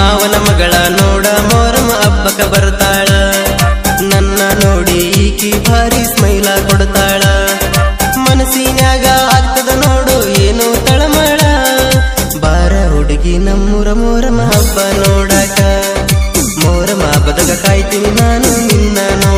ಮಾವನ ಮಗಳ ನೋಡ ಮೊಹರಂ ಹಬ್ಬಕ ಬರ್ತಾಳ ನನ್ನ ನೋಡಿ ಈಕಿ ಭಾರಿ ಸ್ಮೈಲ ಕೊಡ್ತಾಳ ಮನಸ್ಸಿನ್ಯಾಗ ಆಗ್ತದ ನೋಡು ಏನು ತಳಮಳ ಬಾರ ಹುಡುಗಿ ನಮ್ಮೂರ ಮೊಹರಂ ಹಬ್ಬ ನೋಡಾಕ ಮೊಹರಂ ಹಬ್ಬದಾಗ ಕಾಯ್ತೀನಿ ನಾನು ನಿನ್ನ